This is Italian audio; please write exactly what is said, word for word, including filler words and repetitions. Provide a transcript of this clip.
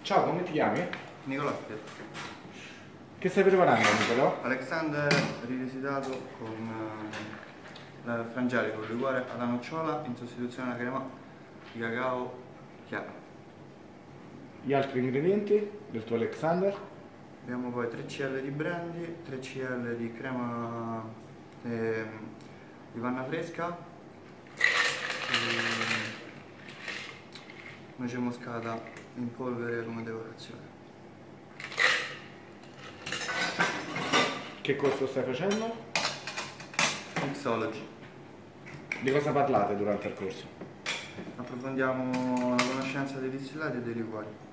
Ciao, come ti chiami? Nicolò Fiat. Che stai preparando, Nicolò? Alexander rivisitato con eh, frangelico, liquore alla nocciola in sostituzione alla crema di cacao chiara. Gli altri ingredienti del tuo Alexander? Abbiamo poi tre centilitri di brandy, tre centilitri di crema eh, di panna fresca, e noce moscata in polvere come decorazione. Che corso stai facendo? Mixology. Di cosa parlate durante il corso? Approfondiamo la conoscenza dei distillati e dei liquori.